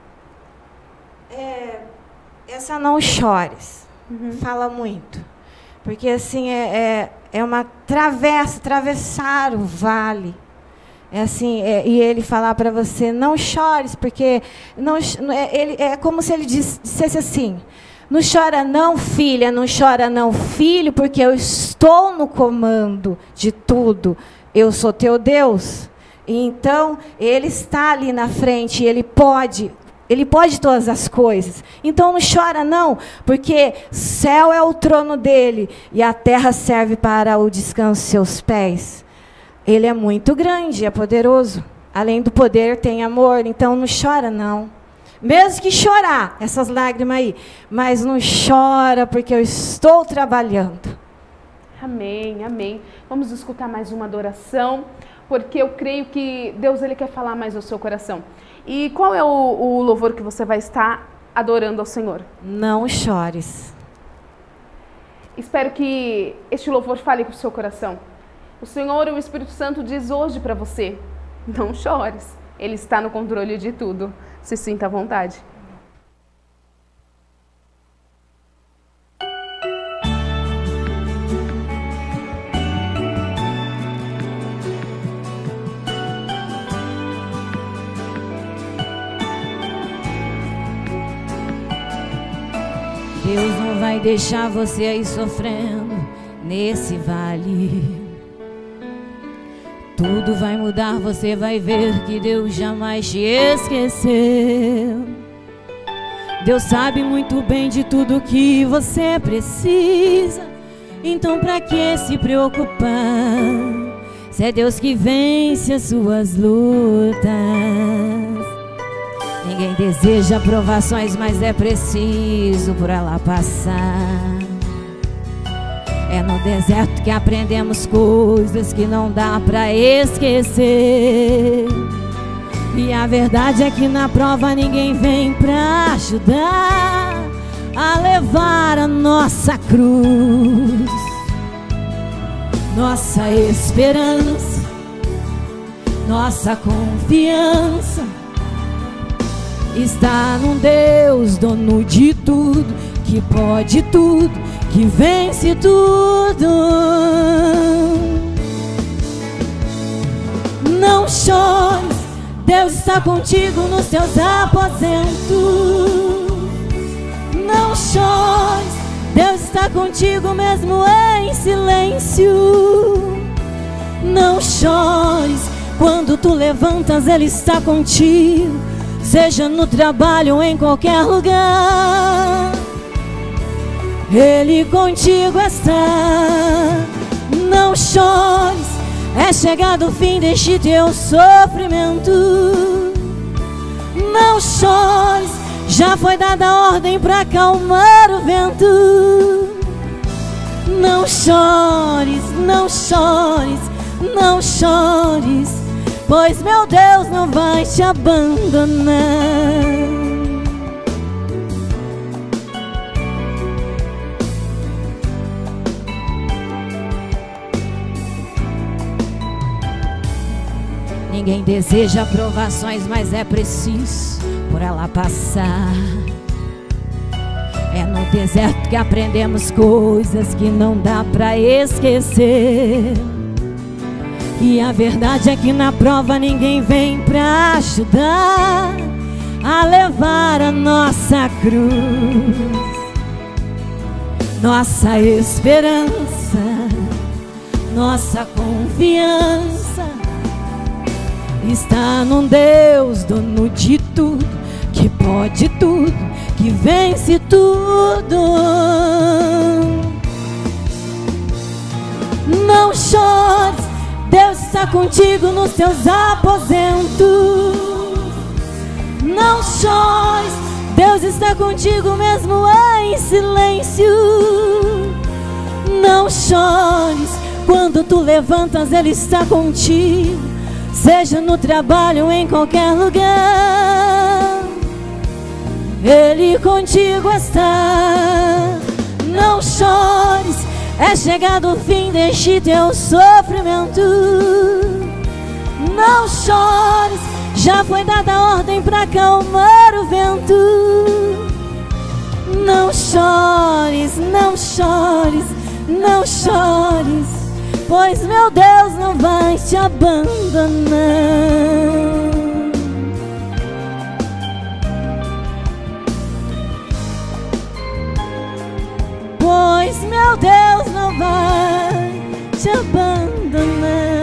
Essa Não Chores. Fala muito. Porque assim é uma atravessar o vale. E ele falar para você, não chores, porque é como se ele dissesse assim, não chora não, filha, não chora não, filho, porque eu estou no comando de tudo. Eu sou teu Deus. E então, ele está ali na frente, ele pode todas as coisas. Então não chora não, porque céu é o trono dele e a terra serve para o descanso de seus pés. Ele é muito grande, é poderoso. Além do poder tem amor, então não chora não. Mesmo que chorar, essas lágrimas aí. Mas não chora, porque eu estou trabalhando. Amém, amém. Vamos escutar mais uma adoração, porque eu creio que Deus ele quer falar mais ao seu coração. E qual é o louvor que você vai estar adorando ao Senhor? Não chores. Espero que este louvor fale com o seu coração. O Senhor, o Espírito Santo, diz hoje para você, não chores. Ele está no controle de tudo. Se sinta à vontade. Deus não vai deixar você aí sofrendo nesse vale. Tudo vai mudar, você vai ver que Deus jamais te esqueceu. Deus sabe muito bem de tudo que você precisa. Então pra que se preocupar? Se é Deus que vence as suas lutas. Ninguém deseja provações, mas é preciso por ela passar. É no deserto que aprendemos coisas que não dá pra esquecer. E a verdade é que na prova ninguém vem pra ajudar a levar a nossa cruz. Nossa esperança, nossa confiança está num Deus dono de tudo, que pode tudo, que vence tudo. Não chores, Deus está contigo nos teus aposentos. Não chores, Deus está contigo mesmo em silêncio. Não chores, quando tu levantas Ele está contigo, seja no trabalho ou em qualquer lugar. Ele contigo está. Não chores, é chegado o fim deste teu sofrimento. Não chores, já foi dada a ordem para acalmar o vento. Não chores, não chores, não chores, pois meu Deus não vai te abandonar. Ninguém deseja provações, mas é preciso por ela passar. É no deserto que aprendemos coisas que não dá pra esquecer. E a verdade é que na prova ninguém vem pra ajudar a levar a nossa cruz. Nossa esperança, nossa confiança está num Deus dono de tudo, que pode tudo, que vence tudo. Não chores, Deus está contigo nos teus aposentos. Não chores, Deus está contigo mesmo em silêncio. Não chores, quando tu levantas Ele está contigo, seja no trabalho ou em qualquer lugar. Ele contigo está. Não chores, é chegado o fim deste teu sofrimento. Não chores, já foi dada a ordem para acalmar o vento. Não chores, não chores, não chores, pois meu Deus não vai te abandonar. Pois meu Deus não vai te abandonar.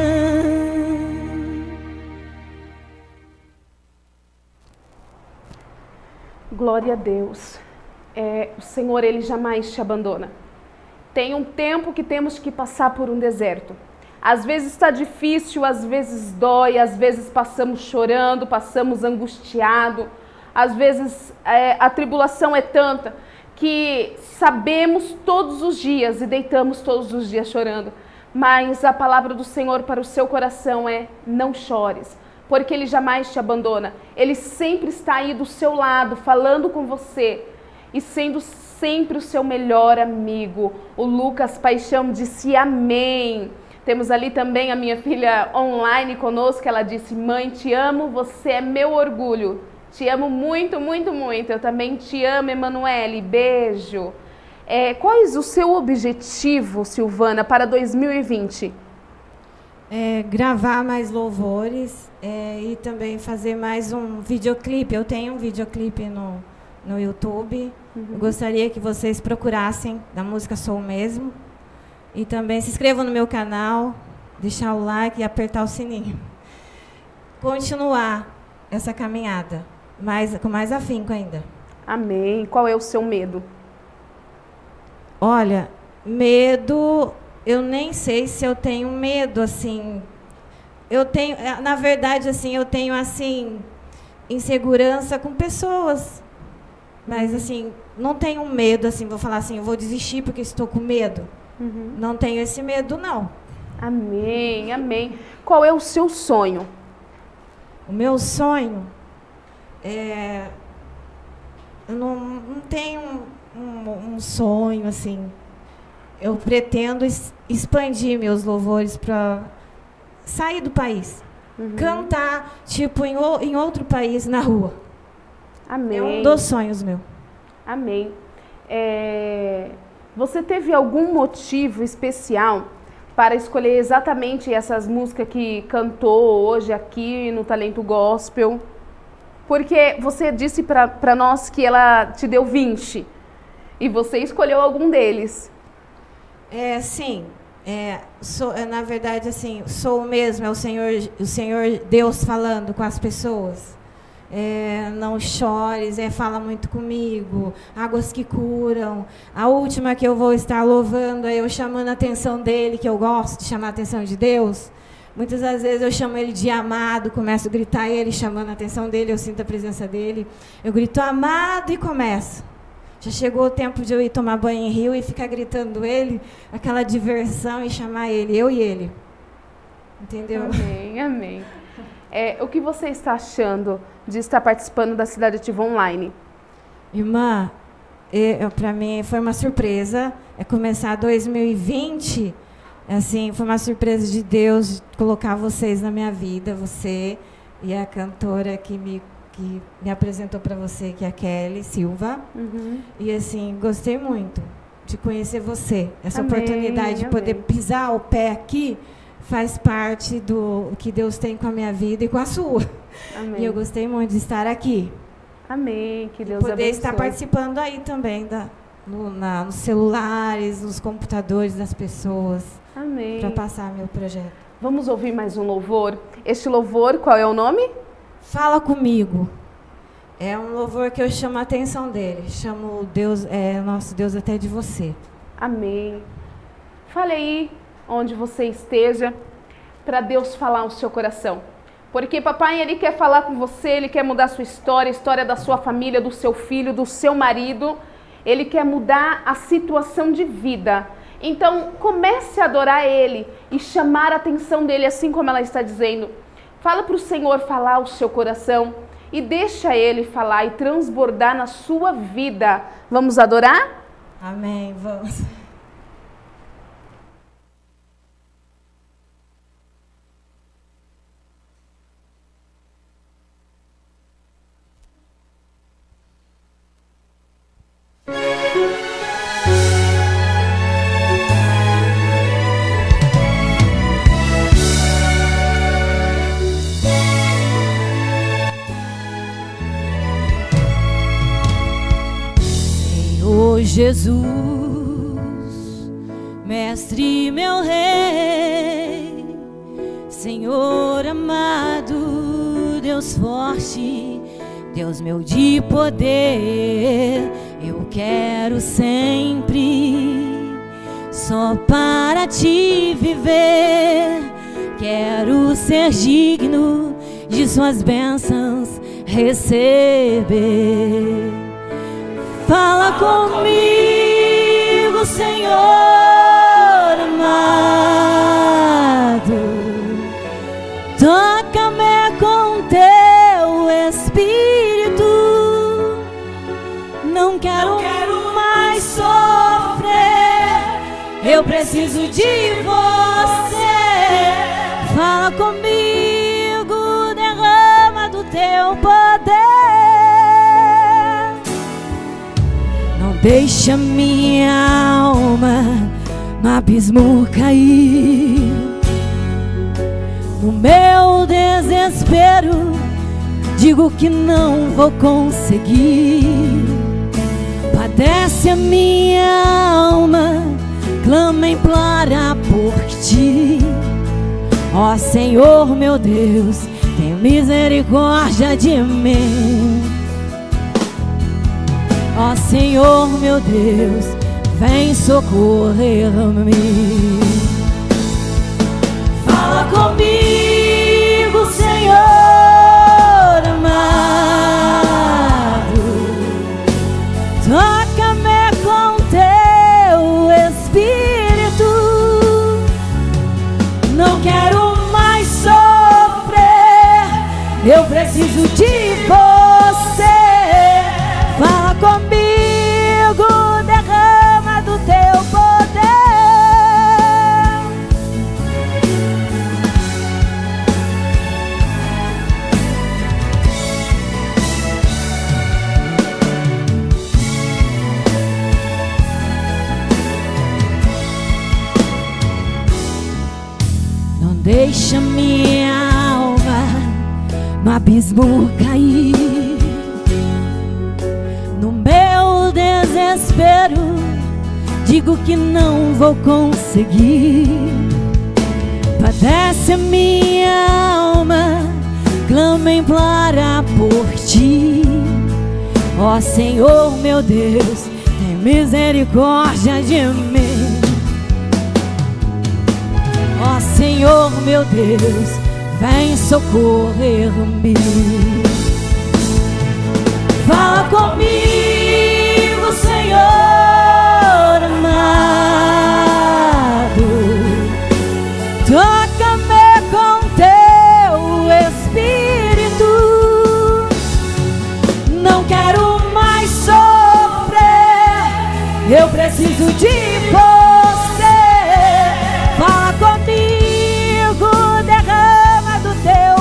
Glória a Deus. O Senhor, Ele jamais te abandona. Tem um tempo que temos que passar por um deserto. Às vezes está difícil, às vezes dói, às vezes passamos chorando, passamos angustiado. Às vezes a tribulação é tanta que sabemos todos os dias e deitamos todos os dias chorando. Mas a palavra do Senhor para o seu coração é: não chores, porque Ele jamais te abandona. Ele sempre está aí do seu lado, falando com você e sendo sempre o seu melhor amigo. O Lucas Paixão disse amém. Temos ali também a minha filha online conosco, ela disse: mãe, te amo, você é meu orgulho. Te amo muito, muito, muito. Eu também te amo, Emanuele. Beijo. Qual é o seu objetivo, Silvana, para 2020? Gravar mais louvores e também fazer mais um videoclipe. Eu tenho um videoclipe no YouTube. Eu gostaria que vocês procurassem da música Sou o Mesmo. E também se inscrevam no meu canal, deixar o like e apertar o sininho. Continuar essa caminhada, com mais afinco ainda. Amém. Qual é o seu medo? Olha, medo, eu nem sei se eu tenho medo, assim. Eu tenho, na verdade, assim, eu tenho, assim, insegurança com pessoas. Mas, assim, não tenho medo, assim, vou falar assim, eu vou desistir porque estou com medo. Não tenho esse medo, não. Amém, amém. Qual é o seu sonho? O meu sonho eu não tenho um sonho, assim. Eu pretendo expandir meus louvores para sair do país. Cantar, tipo, em outro país, na rua. Amém. É um dos sonhos meu. Amém. Você teve algum motivo especial para escolher exatamente essas músicas que cantou hoje aqui no Talento Gospel? Porque você disse para nós que ela te deu 20 e você escolheu algum deles. Sim. Na verdade, assim, sou o mesmo, é o Senhor Deus falando com as pessoas. Não chores, fala muito comigo, águas que curam. A última que eu vou estar louvando é eu chamando a atenção dele, que eu gosto de chamar a atenção de Deus. Muitas das vezes eu chamo ele de amado, começo a gritar ele, chamando a atenção dele, eu sinto a presença dele. Eu grito amado e começo. Já chegou o tempo de eu ir tomar banho em rio e ficar gritando ele, aquela diversão, e chamar ele, eu e ele. Entendeu? Amém, amém. O que você está achando de estar participando da Cidade Ativa Online? Irmã, para mim foi uma surpresa. Começar 2020, assim, foi uma surpresa de Deus colocar vocês na minha vida, você e a cantora que me apresentou para você, que é a Kelly Silva. E assim, gostei muito de conhecer você. Essa oportunidade de poder pisar o pé aqui faz parte do que Deus tem com a minha vida e com a sua. Amém. E eu gostei muito de estar aqui. Amém. Que Deus abençoe. Poder estar participando aí também nos celulares, nos computadores das pessoas. Amém. Para passar meu projeto. Vamos ouvir mais um louvor. Este louvor, qual é o nome? Fala Comigo. É um louvor que eu chamo a atenção dele. Chamo Deus, nosso Deus até de você. Amém. Fale aí onde você esteja, para Deus falar o seu coração. Porque papai, Ele quer falar com você, Ele quer mudar a sua história, a história da sua família, do seu filho, do seu marido. Ele quer mudar a situação de vida. Então, comece a adorar Ele e chamar a atenção dEle, assim como ela está dizendo. Fala para o Senhor falar o seu coração e deixa Ele falar e transbordar na sua vida. Vamos adorar? Amém, vamos. Jesus, Mestre, meu Rei, Senhor amado, Deus forte, Deus meu de poder, eu quero sempre só para Ti viver, quero ser digno de Suas bênçãos, receber. Fala comigo, Senhor amado, toca-me com teu Espírito. Não quero mais sofrer, eu preciso de você. Fala comigo, derrama do teu poder. Não deixa minha alma no abismo cair. No meu desespero, digo que não vou conseguir. Padece a minha alma, clama, implora por ti. Ó Senhor meu Deus, tem misericórdia de mim. Ó Senhor meu Deus, vem socorrer-me. Fala comigo, Senhor amado, toca-me com teu Espírito. Não quero mais sofrer, eu preciso de você. Fala comigo, derrama do teu poder. Não deixa minha alma no abismo cair. No meu desespero, digo que não vou conseguir. Padece a minha alma, clama, implora por ti. Ó Senhor meu Deus, tem misericórdia de mim. Ó Senhor meu Deus, vem socorrer-me. Fala comigo, Senhor amado, toca-me com teu Espírito. Não quero mais sofrer, eu preciso de você. Fala comigo, derrama do teu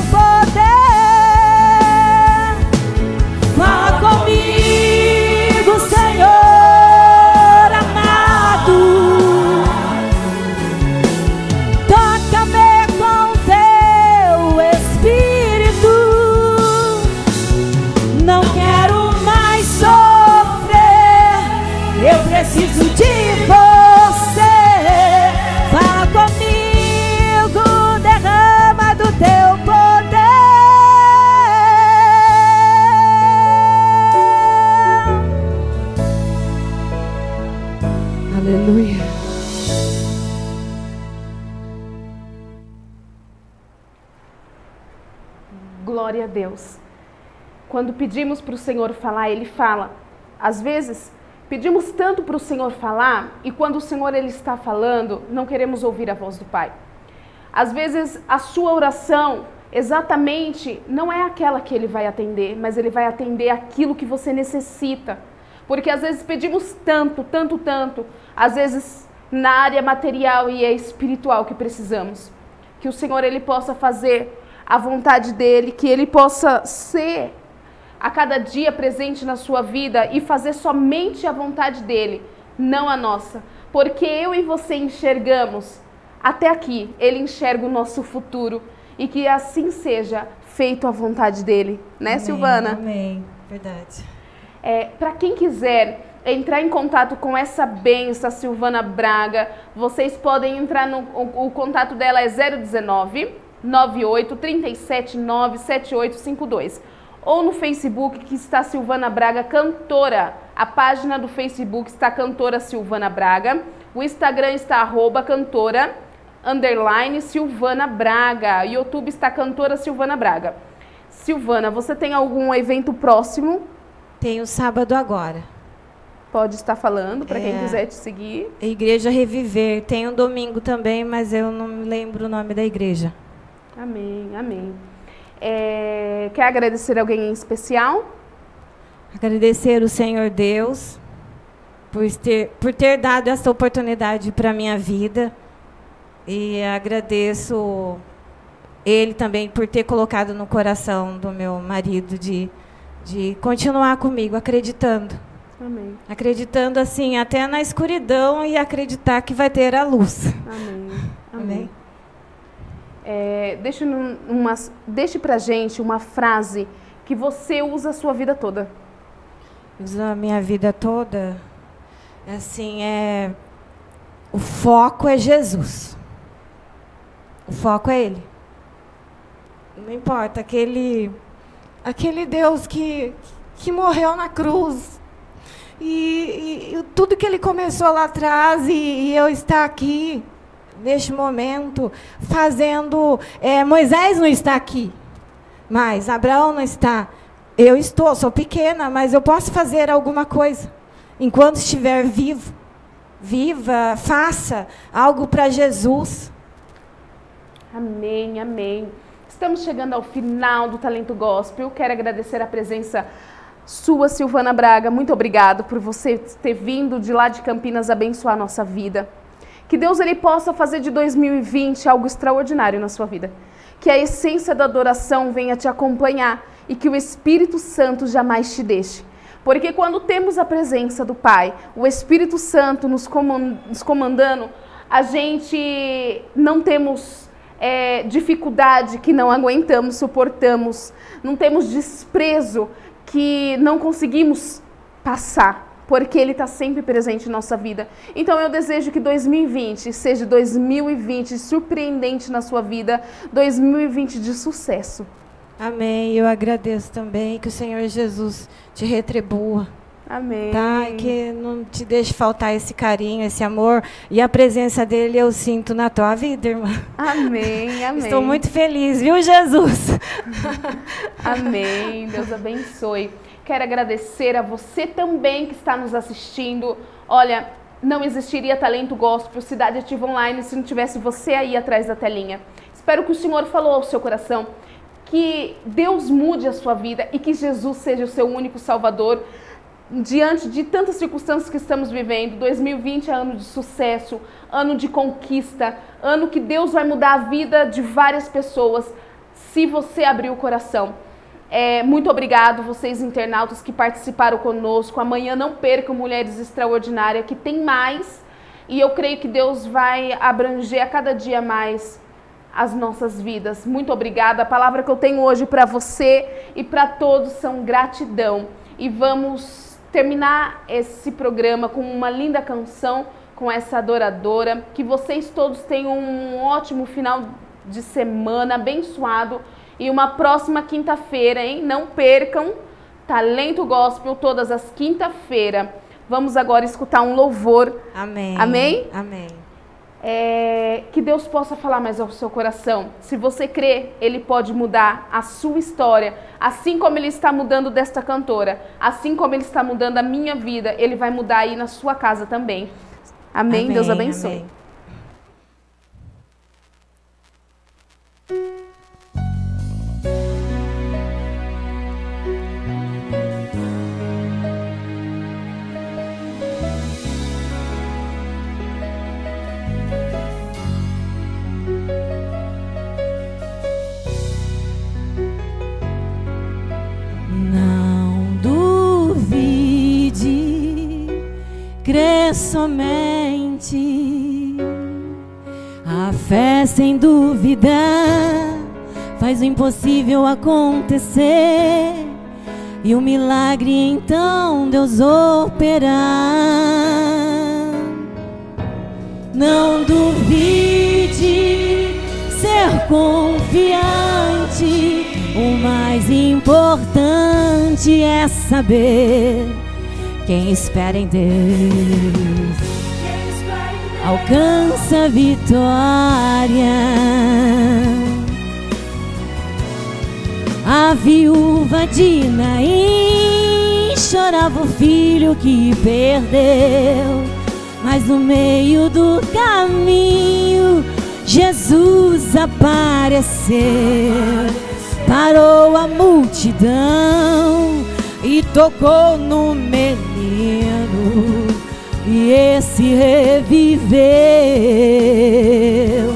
poder. Fala comigo, Senhor amado, toca-me com teu Espírito. Não quero mais sofrer, eu preciso de você. Fala comigo, derrama do teu poder. Aleluia. Glória a Deus. Quando pedimos para o Senhor falar, Ele fala. Às vezes, pedimos tanto para o Senhor falar e quando o Senhor Ele está falando, não queremos ouvir a voz do Pai. Às vezes, a sua oração exatamente não é aquela que Ele vai atender, mas Ele vai atender aquilo que você necessita. Porque às vezes pedimos tanto, às vezes na área material e espiritual que precisamos. Que o Senhor Ele possa fazer a vontade dEle, que Ele possa ser a cada dia presente na sua vida e fazer somente a vontade dEle, não a nossa. Porque eu e você enxergamos até aqui, Ele enxerga o nosso futuro e que assim seja feito a vontade dEle, né, Amém, Silvana? Amém, verdade. Para quem quiser entrar em contato com essa benção, Silvana Braga, vocês podem entrar o contato dela é 019 98 37 97852 ou no Facebook que está Silvana Braga Cantora. A página do Facebook está Cantora Silvana Braga, o Instagram está @cantora_Silvana Braga, o YouTube está Cantora Silvana Braga. Silvana, você tem algum evento próximo? Tenho sábado agora. Pode estar falando, para quem quiser te seguir. Igreja Reviver. Tem um domingo também, mas eu não me lembro o nome da igreja. Amém, amém. Quer agradecer alguém em especial? Agradecer o Senhor Deus por ter dado essa oportunidade para a minha vida. E agradeço Ele também por ter colocado no coração do meu marido de continuar comigo, acreditando. Amém. Acreditando assim, até na escuridão, e acreditar que vai ter a luz. Amém. Amém. Deixe pra gente uma frase que você usa a sua vida toda. Usa a minha vida toda? Assim, o foco é Jesus. O foco é Ele. Não importa, aquele Deus que morreu na cruz. E tudo que Ele começou lá atrás, e eu estar aqui, neste momento, fazendo... Moisés não está aqui, mas Abraão não está. Eu estou, sou pequena, mas eu posso fazer alguma coisa. Enquanto estiver viva, faça algo para Jesus. Amém, amém. Estamos chegando ao final do Talento Gospel. Quero agradecer a presença sua, Silvana Braga. Muito obrigado por você ter vindo de lá de Campinas abençoar a nossa vida. Que Deus ele possa fazer de 2020 algo extraordinário na sua vida. Que a essência da adoração venha te acompanhar e que o Espírito Santo jamais te deixe. Porque quando temos a presença do Pai, o Espírito Santo nos comandando, a gente não temos dificuldade que não aguentamos, suportamos, não temos desprezo que não conseguimos passar, porque Ele está sempre presente em nossa vida. Então eu desejo que 2020 seja 2020 surpreendente na sua vida, 2020 de sucesso. Amém. Eu agradeço também, que o Senhor Jesus te retribua. Amém. Tá? Que não te deixe faltar esse carinho, esse amor. E a presença dele eu sinto na tua vida, irmã. Amém, amém. Estou muito feliz, viu, Jesus? Amém. Deus abençoe. Quero agradecer a você também que está nos assistindo. Olha, não existiria Talento Gospel, Cidade Ativa Online, se não tivesse você aí atrás da telinha. Espero que o Senhor falou ao seu coração. Que Deus mude a sua vida e que Jesus seja o seu único Salvador. Diante de tantas circunstâncias que estamos vivendo, 2020 é ano de sucesso, ano de conquista, ano que Deus vai mudar a vida de várias pessoas, se você abrir o coração. Muito obrigado, vocês internautas que participaram conosco. Amanhã não percam Mulheres Extraordinárias, que tem mais. E eu creio que Deus vai abranger a cada dia mais as nossas vidas. Muito obrigada. A palavra que eu tenho hoje para você e para todos são gratidão. E vamos terminar esse programa com uma linda canção, com essa adoradora. Que vocês todos tenham um ótimo final de semana, abençoado. E uma próxima quinta-feira, hein? Não percam Talento Gospel todas as quinta-feiras. Vamos agora escutar um louvor. Amém. Amém? Amém. Que Deus possa falar mais ao seu coração. Se você crê, Ele pode mudar a sua história. Assim como Ele está mudando desta cantora, assim como Ele está mudando a minha vida, Ele vai mudar aí na sua casa também. Amém? Amém. Deus abençoe. Amém. Crê somente, a fé sem duvidar faz o impossível acontecer e o milagre então Deus operar. Não duvide, ser confiante, o mais importante é saber. Quem espera em Deus alcança a vitória. A viúva de Naim chorava o filho que perdeu, mas no meio do caminho Jesus apareceu. Parou a multidão e tocou no menino, e esse reviveu.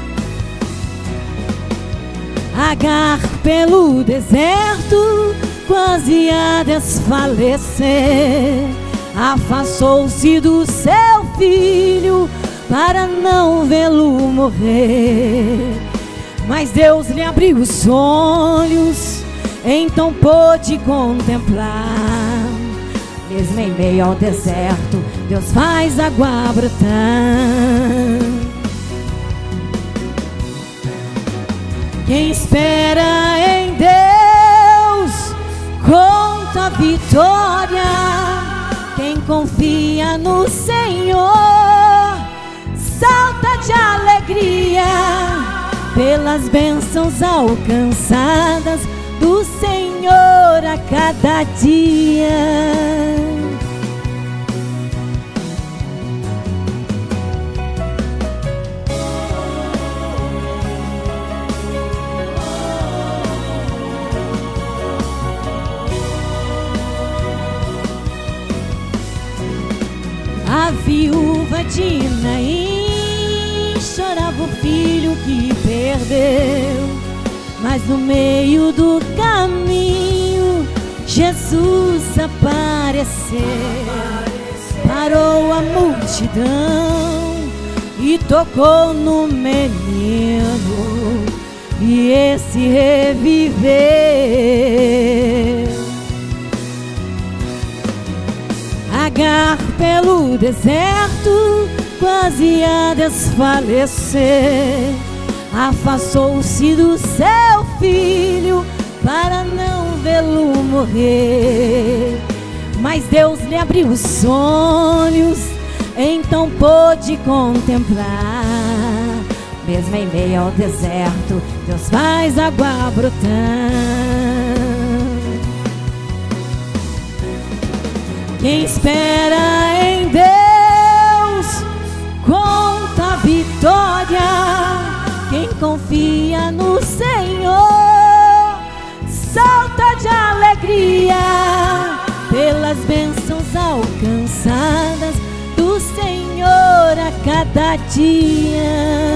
Agar pelo deserto quase a desfalecer, afastou-se do seu filho para não vê-lo morrer. Mas Deus lhe abriu os olhos, então pôde contemplar. Mesmo em meio ao deserto, Deus faz água brotar. Quem espera em Deus conta a vitória. Quem confia no Senhor salta de alegria pelas bênçãos alcançadas do Senhor a cada dia. A viúva de Naim chorava o filho que perdeu, mas no meio do caminho Jesus apareceu. Parou a multidão e tocou no menino, e esse reviveu. Agar pelo deserto quase a desfalecer, afastou-se do seu filho para não vê-lo morrer. Mas Deus lhe abriu os olhos, então pôde contemplar. Mesmo em meio ao deserto, Deus faz água brotar. Quem espera em Deus conta a vitória. Quem confia no Senhor salta de alegria pelas bênçãos alcançadas do Senhor a cada dia.